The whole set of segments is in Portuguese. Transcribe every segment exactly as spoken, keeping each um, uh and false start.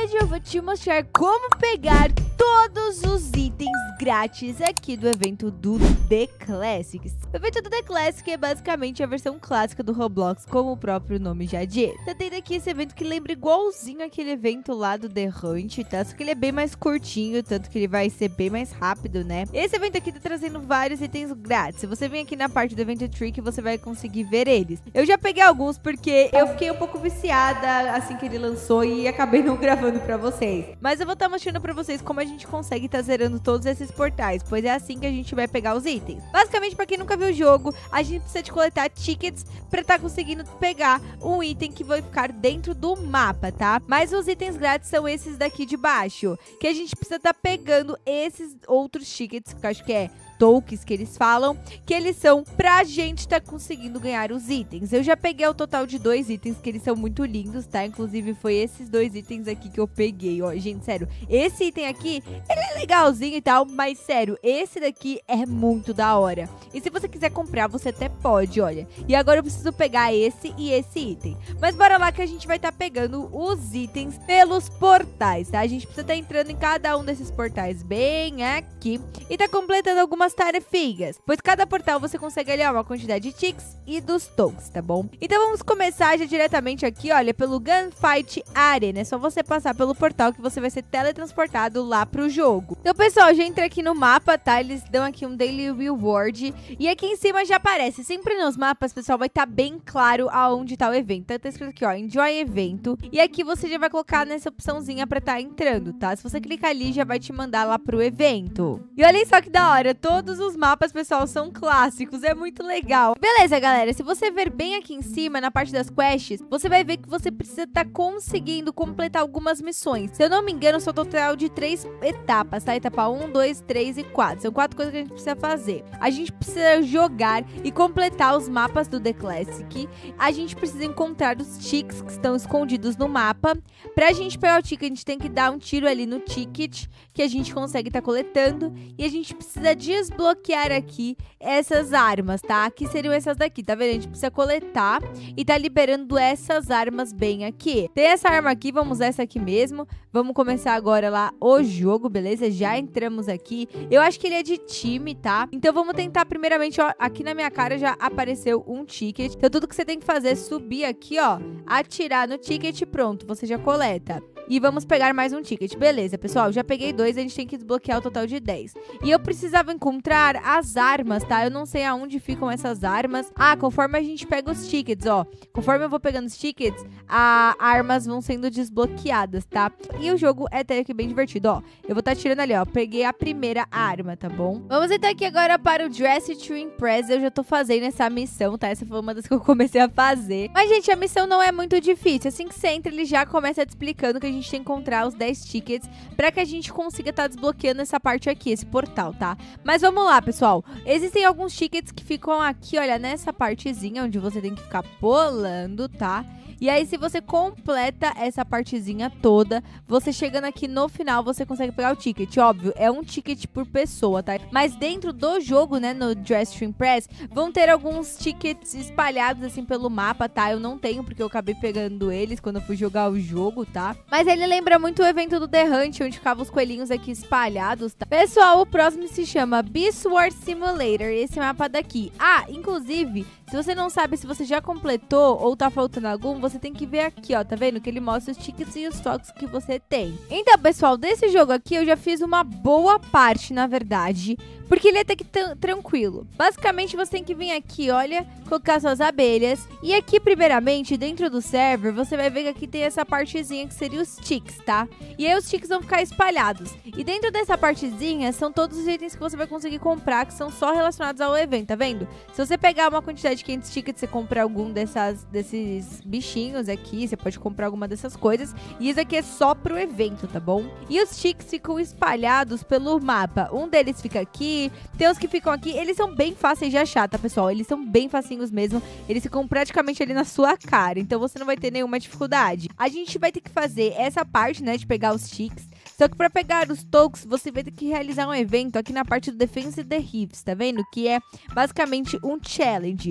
hoje eu vou te mostrar como pegar todos os itens grátis aqui do evento do The Classics. O evento do The Classic é basicamente a versão clássica do Roblox, como o próprio nome já diz. Tá tendo aqui esse evento que lembra igualzinho aquele evento lá do The Hunt, tá? Só que ele é bem mais curtinho, tanto que ele vai ser bem mais rápido, né? Esse evento aqui tá trazendo vários itens grátis. Se você vem aqui na parte do Event Trick, você vai conseguir ver eles. Eu já peguei alguns porque eu fiquei um pouco viciada assim que ele lançou e acabei não gravando pra vocês. Mas eu vou estar mostrando pra vocês como a gente consegue estar zerando todos esses portais, pois é assim que a gente vai pegar os itens. Basicamente, pra quem nunca viu o jogo, a gente precisa de coletar tickets pra estar conseguindo pegar um item que vai ficar dentro do mapa, tá? Mas os itens grátis são esses daqui de baixo, que a gente precisa estar pegando esses outros tickets, que eu acho que é tokens que eles falam, que eles são pra gente tá conseguindo ganhar os itens. Eu já peguei o total de dois itens, que eles são muito lindos, tá? Inclusive foi esses dois itens aqui que eu peguei, ó. Gente, sério, esse item aqui, ele é legalzinho e tal, mas sério, esse daqui é muito da hora. E se você quiser comprar, você até pode, olha. E agora eu preciso pegar esse e esse item. Mas bora lá que a gente vai estar tá pegando os itens pelos portais, tá? A gente precisa estar tá entrando em cada um desses portais bem aqui e tá completando algumas tarefinhas, pois cada portal você consegue ali ó, uma quantidade de ticks e dos tokens, tá bom? Então vamos começar já diretamente aqui, olha, pelo Gunfight Arena. É só você passar pelo portal que você vai ser teletransportado lá pro jogo. Então, pessoal, já entrei aqui no mapa, tá? Eles dão aqui um Daily Reward e aqui em cima já aparece. Sempre nos mapas, pessoal, vai estar tá bem claro aonde tá o evento. Então, tá escrito aqui, ó, Enjoy Evento. E aqui você já vai colocar nessa opçãozinha pra tá entrando, tá? Se você clicar ali, já vai te mandar lá pro evento. E olha só que da hora, tô Todos os mapas, pessoal, são clássicos, é muito legal. Beleza, galera, se você ver bem aqui em cima, na parte das quests, você vai ver que você precisa estar tá conseguindo completar algumas missões. Se eu não me engano, são total de três etapas, tá? Etapa um, dois, três e quatro. São quatro coisas que a gente precisa fazer. A gente precisa jogar e completar os mapas do The Classic. A gente precisa encontrar os tickets que estão escondidos no mapa. Pra gente pegar o ticket, a gente tem que dar um tiro ali no ticket, que a gente consegue estar tá coletando. E a gente precisa desbloquear bloquear aqui essas armas, tá? Aqui seriam essas daqui, tá vendo? A gente precisa coletar e tá liberando essas armas bem aqui. Tem essa arma aqui, vamos usar essa aqui mesmo. Vamos começar agora lá o jogo, beleza? Já entramos aqui. Eu acho que ele é de time, tá? Então vamos tentar primeiramente, ó, aqui na minha cara já apareceu um ticket. Então tudo que você tem que fazer é subir aqui, ó, atirar no ticket e pronto, você já coleta. E vamos pegar mais um ticket. Beleza, pessoal, já peguei dois, a gente tem que desbloquear o total de dez. E eu precisava encontrar as armas, tá? Eu não sei aonde ficam essas armas. Ah, conforme a gente pega os tickets, ó. Conforme eu vou pegando os tickets, as armas vão sendo desbloqueadas, tá? E o jogo é até que bem divertido, ó. Eu vou estar tá tirando ali, ó. Peguei a primeira arma, tá bom? Vamos então aqui agora para o Dress to Impress. Eu já tô fazendo essa missão, tá? Essa foi uma das que eu comecei a fazer. Mas, gente, a missão não é muito difícil. Assim que você entra, ele já começa te explicando que a gente tem que encontrar os dez tickets pra que a gente consiga estar tá desbloqueando essa parte aqui, esse portal, tá? Mas vamos lá, pessoal. Existem alguns tickets que ficam aqui, olha, nessa partezinha onde você tem que ficar pulando, tá? E aí, se você completa essa partezinha toda, você chegando aqui no final, você consegue pegar o ticket. Óbvio, é um ticket por pessoa, tá? Mas dentro do jogo, né, no Dress to Impress, vão ter alguns tickets espalhados, assim, pelo mapa, tá? Eu não tenho, porque eu acabei pegando eles quando eu fui jogar o jogo, tá? Mas ele lembra muito o evento do The Hunt, onde ficavam os coelhinhos aqui espalhados, tá? Pessoal, o próximo se chama Beast Wars Simulator, esse mapa daqui. Ah, inclusive, se você não sabe se você já completou ou tá faltando algum, você tem que ver aqui, ó, tá vendo? Que ele mostra os tickets e os tokens que você tem. Então, pessoal, desse jogo aqui eu já fiz uma boa parte, na verdade, porque ele é até que tranquilo. Basicamente, você tem que vir aqui, olha, colocar suas abelhas. E aqui, primeiramente, dentro do server, você vai ver que aqui tem essa partezinha que seria os ticks, tá? E aí os ticks vão ficar espalhados. E dentro dessa partezinha, são todos os itens que você vai conseguir comprar, que são só relacionados ao evento, tá vendo? Se você pegar uma quantidade de quinhentos tickets, você compra algum dessas, desses bichinhos aqui, você pode comprar alguma dessas coisas. E isso aqui é só pro evento, tá bom? E os ticks ficam espalhados pelo mapa. Um deles fica aqui, tem uns que ficam aqui, eles são bem fáceis de achar, tá, pessoal? Eles são bem facinhos mesmo, eles ficam praticamente ali na sua cara, então você não vai ter nenhuma dificuldade. A gente vai ter que fazer essa parte, né, de pegar os ticks. Só que para pegar os tokens, você vai ter que realizar um evento aqui na parte do Defense the Thieves, tá vendo? Que é basicamente um challenge. Aqui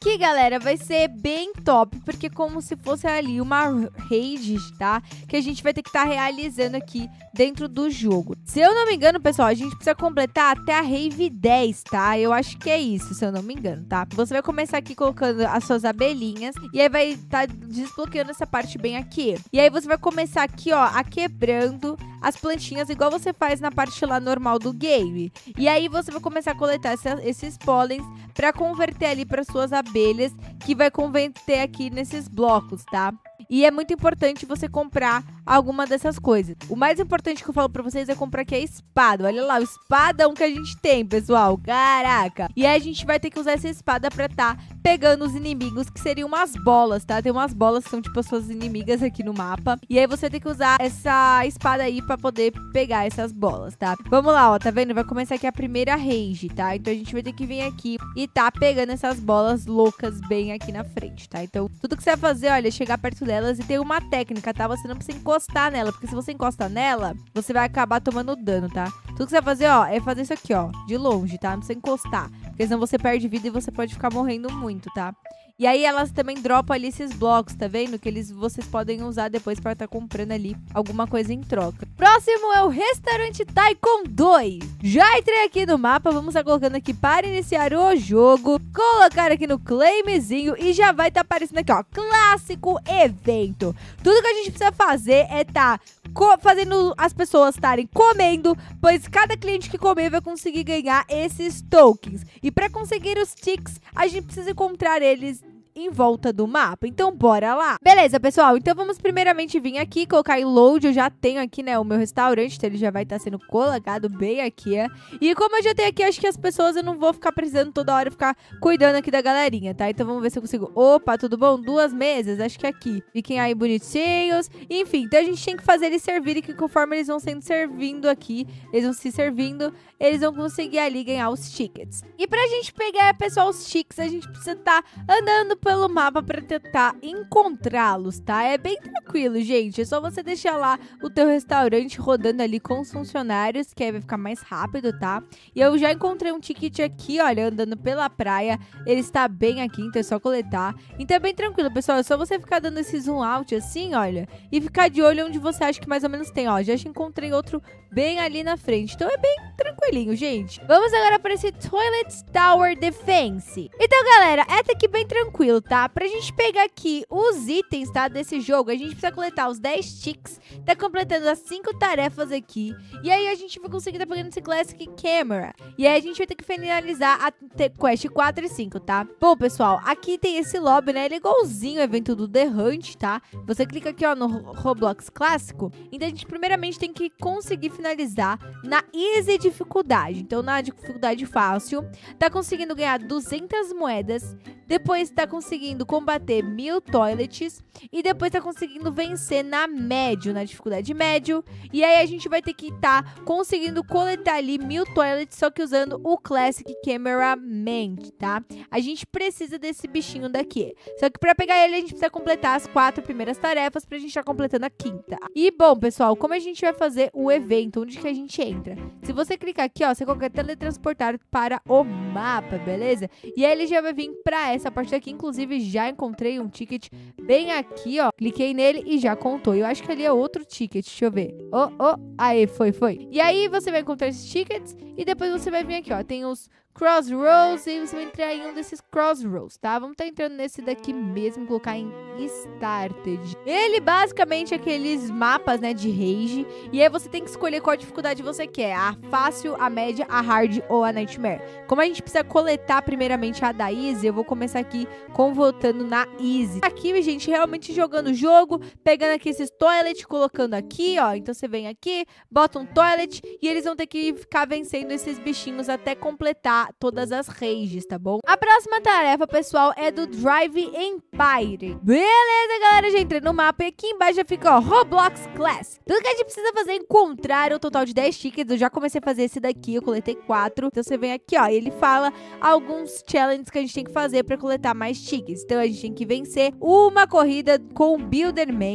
aqui, galera, vai ser bem top, porque como se fosse ali uma raid, tá? Que a gente vai ter que estar tá realizando aqui dentro do jogo. Se eu não me engano, pessoal, a gente precisa completar até a Rave dez, tá? Eu acho que é isso, se eu não me engano, tá? Você vai começar aqui colocando as suas abelhinhas e aí vai estar tá desbloqueando essa parte bem aqui. E aí você vai começar aqui, ó, a quebrando as plantinhas igual você faz na parte lá normal do game. E aí você vai começar a coletar essa, esses pólenes para converter ali para suas abelhas, que vai converter aqui nesses blocos, tá? E é muito importante você comprar alguma dessas coisas. O mais importante que eu falo pra vocês é comprar aqui a espada. Olha lá, o espadão que a gente tem, pessoal. Caraca! E aí a gente vai ter que usar essa espada pra tá pegando os inimigos, que seriam umas bolas, tá? Tem umas bolas que são tipo as suas inimigas aqui no mapa. E aí você tem que usar essa espada aí pra poder pegar essas bolas, tá? Vamos lá, ó. Tá vendo? Vai começar aqui a primeira rage, tá? Então a gente vai ter que vir aqui e tá pegando essas bolas loucas bem aqui na frente, tá? Então tudo que você vai fazer, olha, é chegar perto delas e tem uma técnica, tá? Você não precisa encostar nela, porque se você encostar nela, você vai acabar tomando dano, tá? Tudo que você vai fazer, ó, é fazer isso aqui, ó, de longe, tá? Não precisa encostar, porque senão você perde vida e você pode ficar morrendo muito, tá? E aí elas também dropam ali esses blocos, tá vendo? Que eles vocês podem usar depois pra estar comprando ali alguma coisa em troca. Próximo é o Restaurante Tycoon dois. Já entrei aqui no mapa, vamos estar colocando aqui para iniciar o jogo. Colocar aqui no claimzinho e já vai estar aparecendo aqui, ó, clássico evento. Tudo que a gente precisa fazer é tá fazendo as pessoas estarem comendo, pois cada cliente que comer vai conseguir ganhar esses tokens. E para conseguir os ticks, a gente precisa encontrar eles em volta do mapa, então bora lá. Beleza, pessoal, então vamos primeiramente vir aqui, colocar em load. Eu já tenho aqui, né, o meu restaurante, então ele já vai estar sendo colocado bem aqui, ó. E como eu já tenho aqui, acho que as pessoas eu não vou ficar precisando toda hora ficar cuidando aqui da galerinha, tá? Então vamos ver se eu consigo. Opa, tudo bom? Duas mesas, acho que é aqui. Fiquem aí bonitinhos. Enfim, então a gente tem que fazer eles servirem, que conforme eles vão sendo servindo aqui, eles vão se servindo, eles vão conseguir ali ganhar os tickets. E pra gente pegar, pessoal, os tickets, a gente precisa estar andando pelo mapa para tentar encontrá-los, tá? É bem tranquilo, gente. É só você deixar lá o teu restaurante rodando ali com os funcionários, que aí vai ficar mais rápido, tá? E eu já encontrei um ticket aqui, olha, andando pela praia. Ele está bem aqui, então é só coletar. Então é bem tranquilo, pessoal. É só você ficar dando esse zoom out assim, olha, e ficar de olho onde você acha que mais ou menos tem, ó. Já encontrei outro bem ali na frente. Então é bem tranquilinho, gente. Vamos agora para esse Toilet Tower Defense. Então, galera, é até aqui bem tranquilo, tá? Pra gente pegar aqui os itens, tá, desse jogo, a gente precisa coletar os dez ticks, tá completando as cinco tarefas aqui, e aí a gente vai conseguir tá pegando esse Classic Camera, e aí a gente vai ter que finalizar a Quest quatro e cinco, tá? Bom, pessoal, aqui tem esse lobby, né, ele é igualzinho ao evento do The Hunt, tá? Você clica aqui, ó, no Roblox Clássico, então a gente primeiramente tem que conseguir finalizar na Easy dificuldade, então na dificuldade fácil, tá conseguindo ganhar duzentas moedas, depois tá conseguindo combater mil toilets e depois tá conseguindo vencer na médio, na dificuldade médio. E aí a gente vai ter que tá conseguindo coletar ali mil toilets, só que usando o Classic Cameraman, tá? A gente precisa desse bichinho daqui. Só que pra pegar ele a gente precisa completar as quatro primeiras tarefas pra gente estar completando a quinta. E bom, pessoal, como a gente vai fazer o evento, onde que a gente entra? Se você clicar aqui, ó, você coloca teletransportar para o mapa, beleza? E aí ele já vai vir pra essa parte daqui, inclusive já encontrei um ticket bem aqui, ó. Cliquei nele e já contou. Eu acho que ali é outro ticket. Deixa eu ver. Oh, oh. Aí, foi, foi. E aí você vai encontrar esses tickets e depois você vai vir aqui, ó. Tem os Crossroads e você vai entrar em um desses Crossroads, tá? Vamos estar tá entrando nesse daqui mesmo, colocar em Started. Ele basicamente é aqueles mapas, né, de rage. E aí você tem que escolher qual dificuldade você quer. A fácil, a média, a hard ou a nightmare. Como a gente precisa coletar primeiramente a da Easy, eu vou começar aqui com voltando na Easy. Aqui, gente, realmente jogando o jogo, pegando aqui esses toilet, colocando aqui, ó. Então você vem aqui, bota um toilet e eles vão ter que ficar vencendo esses bichinhos até completar todas as rages, tá bom? A próxima tarefa, pessoal, é do Drive Empire. Beleza, galera, já entrei no mapa e aqui embaixo já fica, ó, Roblox Class. Tudo que a gente precisa fazer é encontrar o total de dez tickets. Eu já comecei a fazer esse daqui, eu coletei quatro. Então você vem aqui, ó, e ele fala alguns challenges que a gente tem que fazer pra coletar mais tickets. Então a gente tem que vencer uma corrida com o Builderman,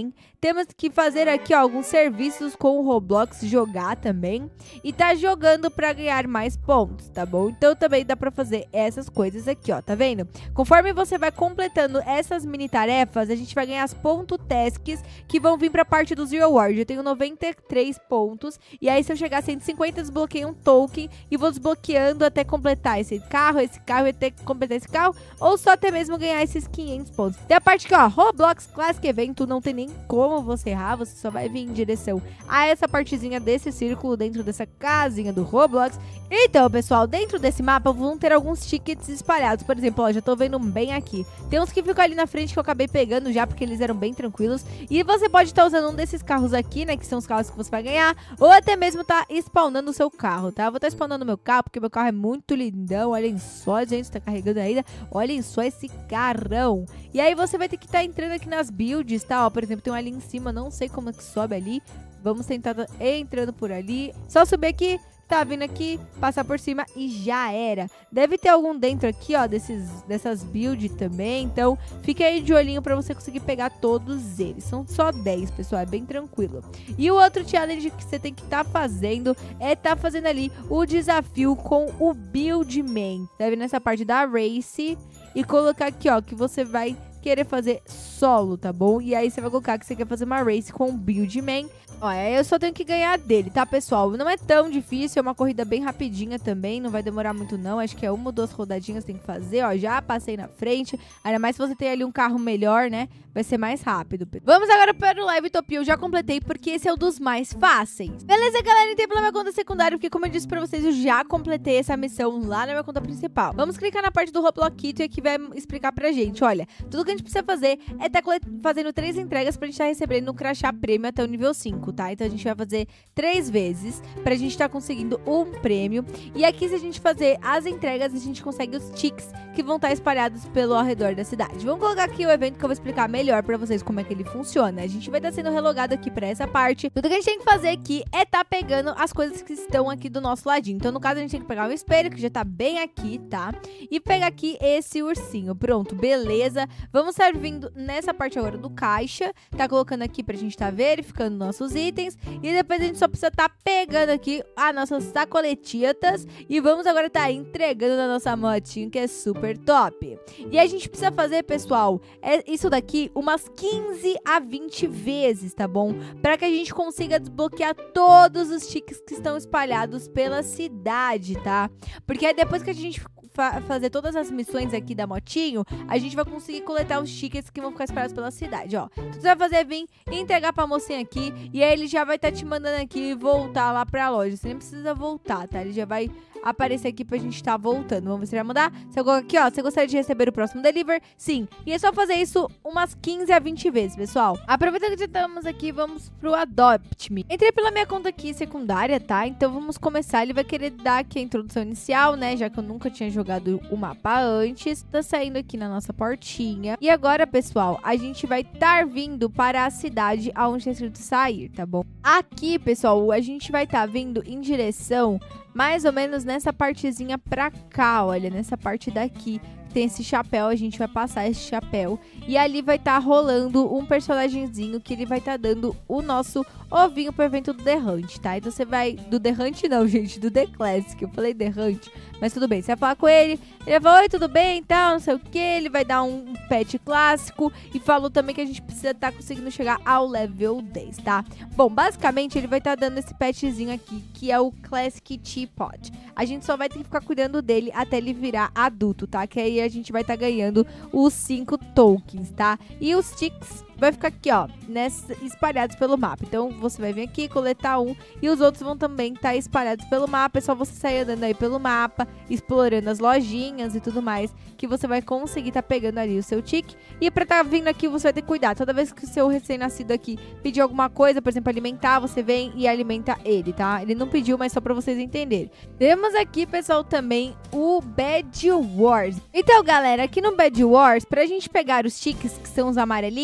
temos que fazer aqui, ó, alguns serviços com o Roblox, jogar também. E tá jogando pra ganhar mais pontos, tá bom? Então também dá pra fazer essas coisas aqui, ó, tá vendo? Conforme você vai completando essas mini tarefas, a gente vai ganhar as ponto tasks que vão vir pra parte dos rewards. Eu tenho noventa e três pontos, e aí se eu chegar a cento e cinquenta, desbloqueio um token e vou desbloqueando até completar esse carro, esse carro e até completar esse carro, ou só até mesmo ganhar esses quinhentos pontos. Tem a parte aqui, ó, Roblox Classic Evento, não tem nem como você errar, você só vai vir em direção a essa partezinha desse círculo dentro dessa casinha do Roblox. Então, pessoal, dentro desse mapa vão ter alguns tickets espalhados. Por exemplo, ó, já tô vendo bem aqui. Tem uns que ficam ali na frente que eu acabei pegando já, porque eles eram bem tranquilos. E você pode estar usando um desses carros aqui, né, que são os carros que você vai ganhar, ou até mesmo tá spawnando o seu carro, tá? Eu vou estar spawnando o meu carro, porque meu carro é muito lindão. Olhem só, gente, tá carregando ainda. Olhem só esse carrão. E aí você vai ter que estar entrando aqui nas builds, tá? Ó, por exemplo, tem um ali em cima, não sei como é que sobe ali. Vamos tentar entrando por ali. Só subir aqui, tá vindo aqui, passar por cima e já era. Deve ter algum dentro aqui, ó, desses, dessas builds também. Então, fique aí de olhinho pra você conseguir pegar todos eles. São só dez, pessoal, é bem tranquilo. E o outro challenge que você tem que estar tá fazendo é tá fazendo ali o desafio com o Buildman. Tá vendo essa parte da Race? E colocar aqui, ó, que você vai querer fazer solo, tá bom? E aí você vai colocar que você quer fazer uma race com o Buildman. Ó, eu só tenho que ganhar dele, tá, pessoal? Não é tão difícil, é uma corrida bem rapidinha também, não vai demorar muito não, acho que é uma ou duas rodadinhas que tem que fazer, ó, já passei na frente, ainda mais se você tem ali um carro melhor, né, vai ser mais rápido. Vamos agora para o Live Utopia, eu já completei porque esse é um dos mais fáceis. Beleza, galera? Entrei pela minha conta secundária, porque como eu disse pra vocês, eu já completei essa missão lá na minha conta principal. Vamos clicar na parte do Roblox Kit e aqui vai explicar pra gente, olha, tudo que a gente precisa fazer é estar fazendo três entregas pra gente estar recebendo um crachá prêmio até o nível cinco, tá? Então a gente vai fazer três vezes pra gente estar conseguindo um prêmio. E aqui, se a gente fazer as entregas, a gente consegue os tickets que vão estar espalhados pelo ao redor da cidade. Vamos colocar aqui o evento que eu vou explicar melhor pra vocês como é que ele funciona. A gente vai estar sendo relogado aqui pra essa parte. Tudo que a gente tem que fazer aqui é estar pegando as coisas que estão aqui do nosso ladinho. Então, no caso, a gente tem que pegar um espelho, que já tá bem aqui, tá? E pegar aqui esse ursinho. Pronto, beleza. Vamos estar vindo nessa parte agora do caixa. Tá colocando aqui pra gente estar verificando nossos itens. E depois a gente só precisa estar pegando aqui as nossas sacoletas. E vamos agora estar entregando na nossa motinha, que é super top. E a gente precisa fazer, pessoal, é isso daqui umas quinze a vinte vezes, tá bom? Para que a gente consiga desbloquear todos os tickets que estão espalhados pela cidade, tá? Porque aí depois que a gente fa fazer todas as missões aqui da motinho, a gente vai conseguir coletar os tickets que vão ficar espalhados pela cidade, ó. Tudo que você vai fazer é vir e entregar pra mocinha aqui, e aí ele já vai estar tá te mandando aqui voltar lá pra loja. Você nem precisa voltar, tá? Ele já vai aparecer aqui pra gente estar tá voltando. Vamos ver se vai mudar. Você coloca aqui, ó, você gostaria de receber o próximo deliver? Sim. E é só fazer isso umas quinze a vinte vezes, pessoal. Aproveitando que já estamos aqui, vamos pro Adopt Me. Entrei pela minha conta aqui secundária, tá? Então vamos começar. Ele vai querer dar aqui a introdução inicial, né? Já que eu nunca tinha jogado o mapa antes. Tá saindo aqui na nossa portinha. E agora, pessoal, a gente vai estar vindo para a cidade aonde é escrito sair, tá bom? Aqui, pessoal, a gente vai estar vindo em direção mais ou menos nessa partezinha pra cá, olha, nessa parte daqui. Tem esse chapéu, a gente vai passar esse chapéu. E ali vai estar tá rolando um personagemzinho que ele vai estar tá dando o nosso ovinho pro evento do The Hunt, tá? Então você vai... Do The Hunt não, gente, do The Classic. Eu falei The Hunt, mas tudo bem. Você vai falar com ele, ele vai falar, oi, tudo bem, então, não sei o que. Ele vai dar um pet clássico e falou também que a gente precisa estar tá conseguindo chegar ao level dez, tá? Bom, basicamente ele vai estar tá dando esse petzinho aqui, que é o Classic Teapot. A gente só vai ter que ficar cuidando dele até ele virar adulto, tá? Que aí a gente vai estar tá ganhando os cinco tokens, tá? E os ticks vai ficar aqui, ó, nessa, espalhados pelo mapa. Então, você vai vir aqui, coletar um, e os outros vão também estar tá espalhados pelo mapa. É só você sair andando aí pelo mapa, explorando as lojinhas e tudo mais, que você vai conseguir estar tá pegando ali o seu tique. E pra estar tá vindo aqui, você vai ter que cuidar. Toda vez que o seu recém-nascido aqui pedir alguma coisa, por exemplo, alimentar, você vem e alimenta ele, tá? Ele não pediu, mas só pra vocês entenderem. Temos aqui, pessoal, também o Bed Wars. Então, galera, aqui no Bed Wars, pra gente pegar os tiques, que são os amarelinhos,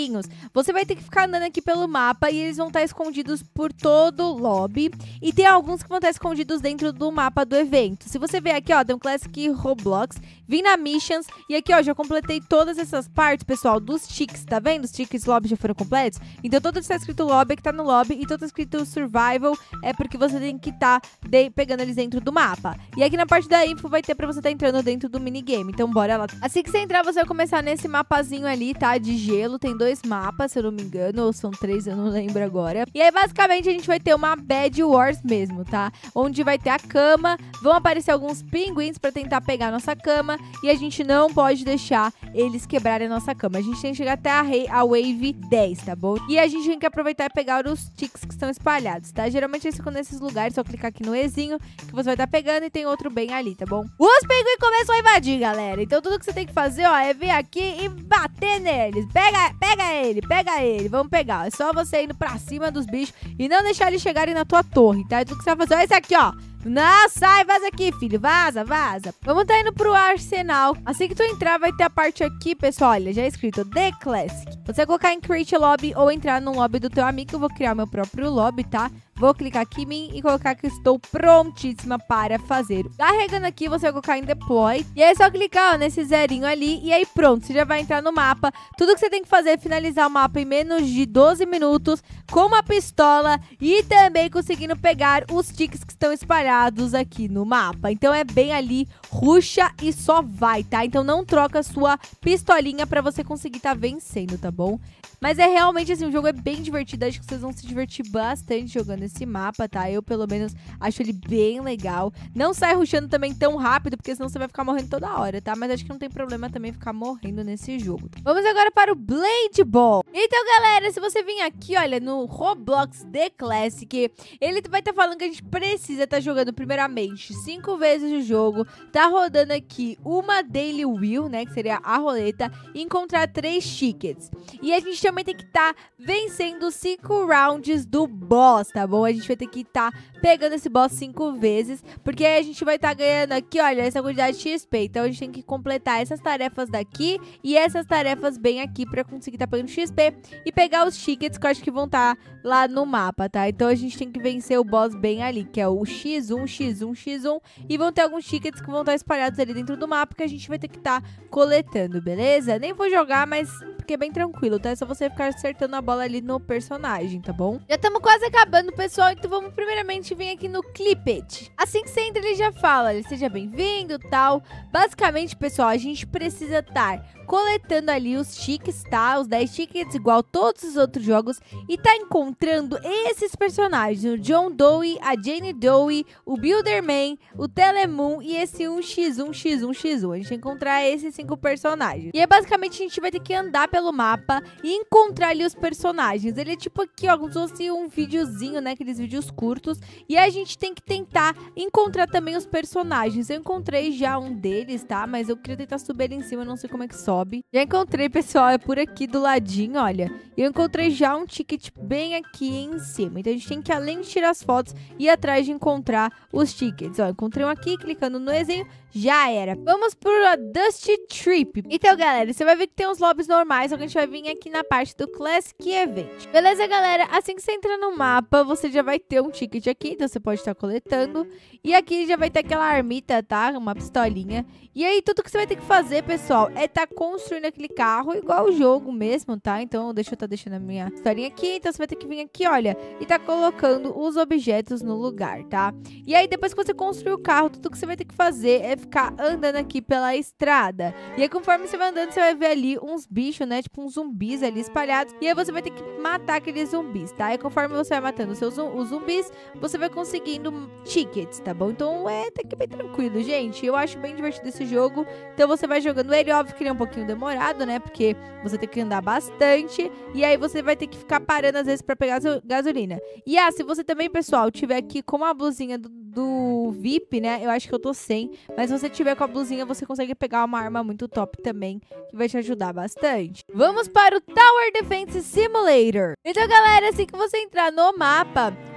você vai ter que ficar andando aqui pelo mapa e eles vão estar escondidos por todo o lobby. E tem alguns que vão estar escondidos dentro do mapa do evento. Se você ver aqui, ó, tem um Classic Roblox, vim na Missions e aqui, ó, já completei todas essas partes, pessoal, dos tickets, tá vendo? Os tickets lobby já foram completos. Então, todo que está escrito lobby é que tá no lobby e todo escrito survival é porque você tem que estar tá pegando eles dentro do mapa. E aqui na parte da info vai ter pra você estar tá entrando dentro do minigame. Então, bora lá. Assim que você entrar, você vai começar nesse mapazinho ali, tá? De gelo. Tem dois mapas, se eu não me engano, ou são três, eu não lembro agora. E aí, basicamente, a gente vai ter uma Bed Wars mesmo, tá? Onde vai ter a cama, vão aparecer alguns pinguins pra tentar pegar a nossa cama e a gente não pode deixar eles quebrarem a nossa cama. A gente tem que chegar até a, a Wave dez, tá bom? E a gente tem que aproveitar e pegar os ticks que estão espalhados, tá? Geralmente eles ficam nesses lugares, só clicar aqui no Ezinho que você vai estar pegando e tem outro bem ali, tá bom? Os pinguins começam a invadir, galera. Então tudo que você tem que fazer, ó, é vir aqui e bater neles. Pega, pega ele, pega ele. Vamos pegar. É só você indo pra cima dos bichos e não deixar eles chegarem na tua torre, tá? E tudo que você vai fazer, ó, esse aqui, ó. Não, sai, vaza aqui, filho. Vaza, vaza. Vamos tá indo pro arsenal. Assim que tu entrar, vai ter a parte aqui, pessoal. Olha, já é escrito The Classic. Você vai colocar em Create Lobby ou entrar no lobby do teu amigo. Eu vou criar meu próprio lobby, tá? Vou clicar aqui em mim e colocar que estou prontíssima para fazer. Carregando aqui, você vai colocar em Deploy. E aí é só clicar, ó, nesse zerinho ali. E aí pronto, você já vai entrar no mapa. Tudo que você tem que fazer é finalizar o mapa em menos de doze minutos com uma pistola e também conseguindo pegar os tickets que estão espalhados aqui no mapa. Então é bem ali, ruxa e só vai, tá? Então não troca a sua pistolinha pra você conseguir estar tá vencendo, tá bom? Mas é realmente assim, o jogo é bem divertido. Acho que vocês vão se divertir bastante jogando esse mapa, tá? Eu, pelo menos, acho ele bem legal. Não sai rushando também tão rápido, porque senão você vai ficar morrendo toda hora, tá? Mas acho que não tem problema também ficar morrendo nesse jogo. Vamos agora para o Blade Ball. Então, galera, se você vir aqui, olha, no Roblox The Classic, ele vai estar tá falando que a gente precisa estar tá jogando, primeiramente, cinco vezes o jogo, tá rodando aqui uma Daily Wheel, né, que seria a roleta, e encontrar três tickets. E a gente também tem que estar tá vencendo cinco rounds do boss, tá bom? A gente vai ter que estar tá pegando esse boss cinco vezes, porque aí a gente vai estar tá ganhando aqui, olha, essa quantidade de X P. Então a gente tem que completar essas tarefas daqui e essas tarefas bem aqui pra conseguir estar tá pegando X P e pegar os tickets que eu acho que vão estar tá lá no mapa, tá? Então a gente tem que vencer o boss bem ali, que é o X um, X um, X um, e vão ter alguns tickets que vão estar tá espalhados ali dentro do mapa que a gente vai ter que estar tá coletando, beleza? Nem vou jogar, mas porque é bem tranquilo, tá? É só você ficar acertando a bola ali no personagem, tá bom? Já estamos quase acabando, pessoal, então vamos primeiramente vir aqui no Clip It. Assim que você entra, ele já fala, ele seja bem-vindo, tal. Basicamente, pessoal, a gente precisa estar coletando ali os tickets, tá? Os dez tickets, igual todos os outros jogos, e tá encontrando esses personagens, o John Doe, a Jane Doe, o Builderman, o Telemoon e esse um x um x um x um. A gente vai encontrar esses cinco personagens. E aí, basicamente, a gente vai ter que andar pelo mapa e encontrar ali os personagens. Ele é tipo aqui, ó, como se fosse um videozinho, né? Aqueles vídeos curtos. E a gente tem que tentar encontrar também os personagens. Eu encontrei já um deles, tá? Mas eu queria tentar subir ele em cima, não sei como é que sobe. Já encontrei, pessoal, é por aqui do ladinho, olha. Eu encontrei já um ticket bem aqui em cima. Então a gente tem que, além de tirar as fotos, ir atrás de encontrar os tickets. Ó, encontrei um aqui, clicando no Ezinho, já era. Vamos para a Dusty Trip. Então, galera, você vai ver que tem uns lobbies normais, só que a gente vai vir aqui na parte do Classic Event. Beleza, galera? Assim que você entra no mapa, você já vai ter um ticket aqui, então você pode estar coletando. E aqui já vai ter aquela armita, tá? Uma pistolinha. E aí, tudo que você vai ter que fazer, pessoal, é estar construindo aquele carro igual o jogo mesmo, tá? Então, deixa eu estar deixando a minha historinha aqui. Então, você vai ter que vir aqui, olha, e tá colocando os objetos no lugar, tá? E aí, depois que você construir o carro, tudo que você vai ter que fazer é ficar andando aqui pela estrada. E aí, conforme você vai andando, você vai ver ali uns bichos, né? Tipo, uns zumbis ali espalhados. E aí, você vai ter que matar aqueles zumbis, tá? E conforme você vai matando os seus os zumbis, você vai conseguindo tickets, tá bom? Então, é até que bem tranquilo, gente. Eu acho bem divertido esse jogo. Então, você vai jogando ele. Óbvio que ele é um pouquinho demorado, né? Porque você tem que andar bastante. E aí, você vai ter que ficar parando, às vezes, pra pegar gasolina. E, ah, se você também, pessoal, tiver aqui com a blusinha do, do V I P, né? Eu acho que eu tô sem. Mas se você tiver com a blusinha, você consegue pegar uma arma muito top também, que vai te ajudar bastante. Vamos para o Tower Defense Simulator. Então, galera, assim que você entrar no mapa,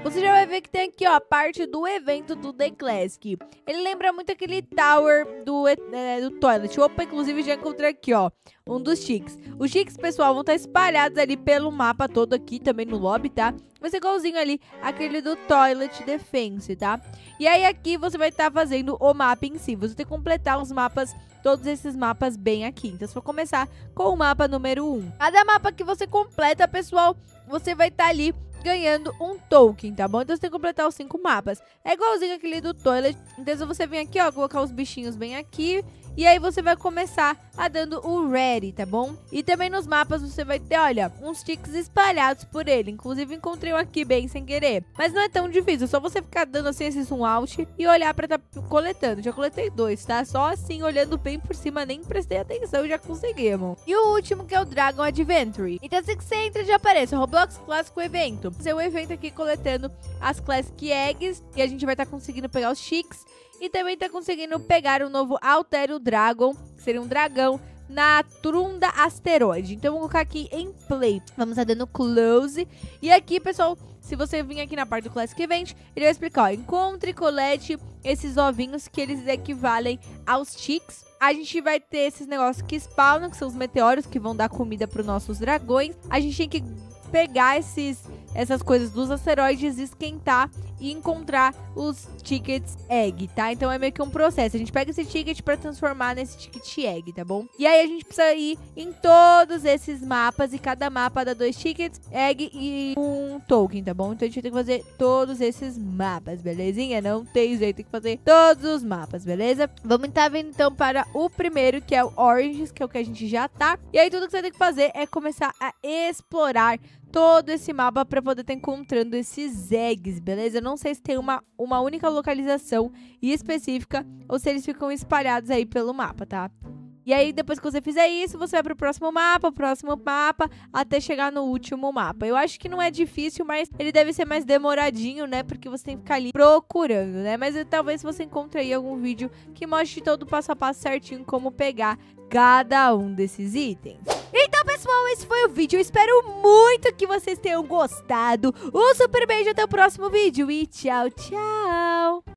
você já vai ver que tem aqui, ó, a parte do evento do The Classic. Ele lembra muito aquele tower do, é, do Toilet. Opa, inclusive já encontrei aqui, ó, um dos chiques. Os chiques, pessoal, vão estar espalhados ali pelo mapa todo aqui, também no lobby, tá? Vai ser igualzinho ali, aquele do Toilet Defense, tá? E aí aqui você vai estar fazendo o mapa em si. Você tem que completar os mapas, todos esses mapas bem aqui. Então você vai começar com o mapa número um. Cada mapa que você completa, pessoal, você vai estar ali ganhando um token, tá bom? Então você tem que completar os cinco mapas. É igualzinho aquele do Toilet. Então se você vem aqui, ó, colocar os bichinhos bem aqui. E aí você vai começar a dando o ready, tá bom? E também nos mapas você vai ter, olha, uns ticks espalhados por ele. Inclusive encontrei um aqui bem sem querer. Mas não é tão difícil, é só você ficar dando assim esse zoom out e olhar pra tá coletando. Já coletei dois, tá? Só assim, olhando bem por cima, nem prestei atenção, já conseguimos. E o último que é o Dragon Adventure. Então assim que você entra já aparece o Roblox Clássico Evento. Fazer o evento aqui coletando as Classic Eggs. E a gente vai estar tá conseguindo pegar os chicks. E também tá conseguindo pegar o novo Altero Dragon, que seria um dragão, na Trunda Asteroide. Então, vou colocar aqui em play. Vamos tá dando close. E aqui, pessoal, se você vir aqui na parte do Classic Event, ele vai explicar, ó, encontre e colete esses ovinhos que eles equivalem aos chicks. A gente vai ter esses negócios que spawnam, que são os meteoros, que vão dar comida para os nossos dragões. A gente tem que pegar esses, essas coisas dos asteroides, esquentar e encontrar os tickets egg, tá? Então é meio que um processo. A gente pega esse ticket pra transformar nesse ticket egg, tá bom? E aí a gente precisa ir em todos esses mapas e cada mapa dá dois tickets egg e um token, tá bom? Então a gente tem que fazer todos esses mapas, belezinha? Não tem jeito, tem que fazer todos os mapas, beleza? Vamos estar vindo então para o primeiro, que é o Oranges, que é o que a gente já tá. E aí tudo que você tem que fazer é começar a explorar todo esse mapa para poder estar encontrando esses eggs, beleza? Eu não sei se tem uma, uma única localização específica ou se eles ficam espalhados aí pelo mapa, tá? E aí, depois que você fizer isso, você vai pro próximo mapa, próximo mapa, até chegar no último mapa. Eu acho que não é difícil, mas ele deve ser mais demoradinho, né? Porque você tem que ficar ali procurando, né? Mas talvez você encontre aí algum vídeo que mostre todo o passo a passo certinho como pegar cada um desses itens. Então, pessoal, esse foi o vídeo. Eu espero muito que vocês tenham gostado. Um super beijo, até o próximo vídeo e tchau, tchau!